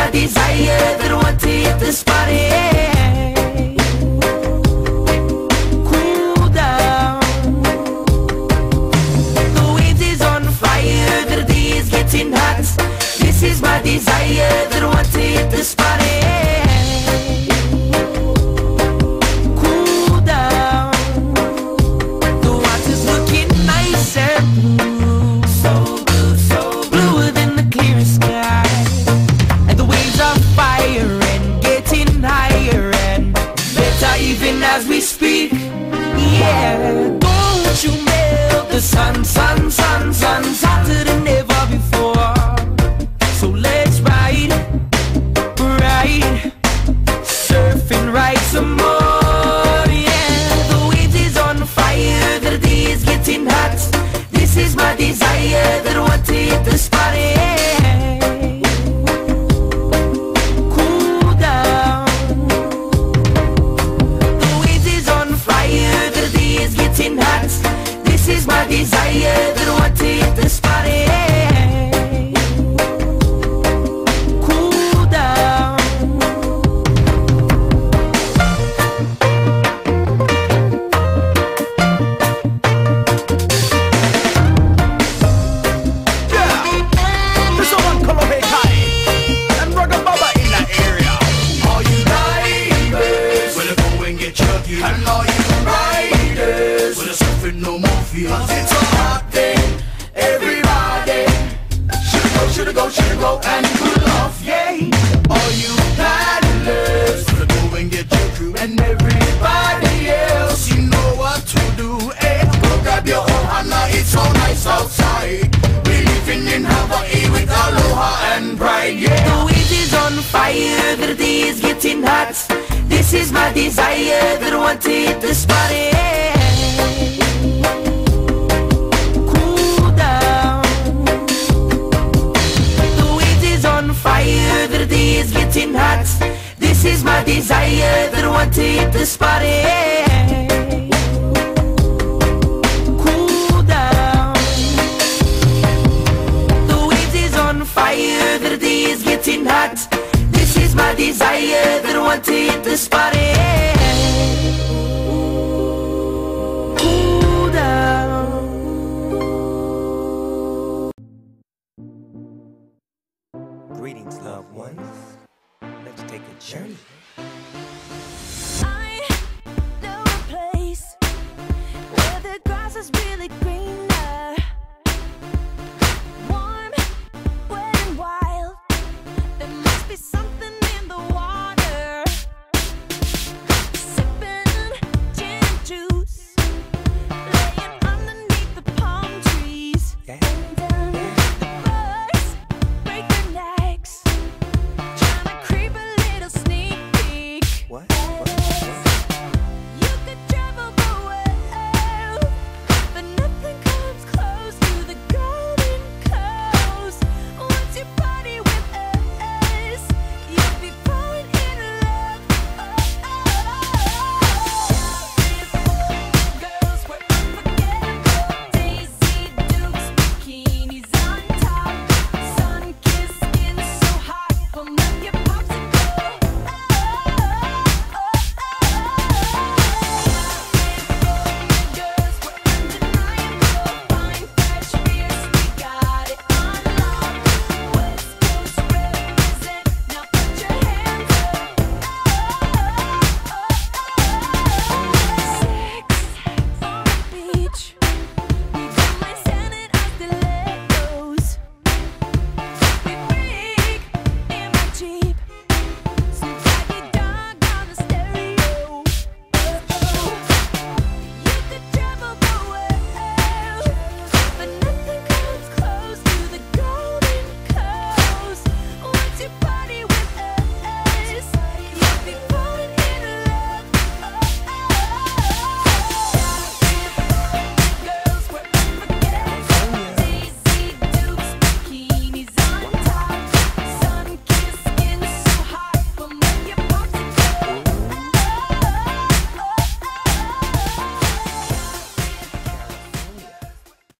my desire that I want to hit this party. Cool down. The wind is on fire, the day is getting hot. This is my desire that I want to hit this party. Cool down. The water's looking nice and blue, so blue, so bluer than the clearest sky. And the waves are fire and getting higher and better even as we speak. Yeah, don't you melt the sun, sun, sun, sun's hotter than ever before. So let's ride, ride, surfing right some more. Yeah, the waves is on fire, the day is getting hot. This is my desire that I want to hit this party. Cool down. The waves is on fire, the day is getting hot. This is my desire that I want to hit this party. Cool down. This one Kolohe Kai and Rugga Baba in that area. All you divers, well, go and get chuggy. And all you riders, well, it's surfing no more fear. 'Cause it's a hot day, everybody. Shoulda go, and cool off, yay. All you paddlers, well, go and get your crew. And everybody else, you know what to do, eh? Go grab your ohana, it's so nice outside. We're living in Hawaii with aloha and pride, yeah. The wind is on fire, the day is getting hot. This is my desire that I want to hit this party. Cool down. The wind is on fire, the day is getting hot. This is my desire that I want to hit this party. Cool down. The wind is on fire, the day is getting hot. This is my desire that I want to hit this party. Cool down. Greetings, loved ones. Let's take a journey. I know a place where the grass is really green.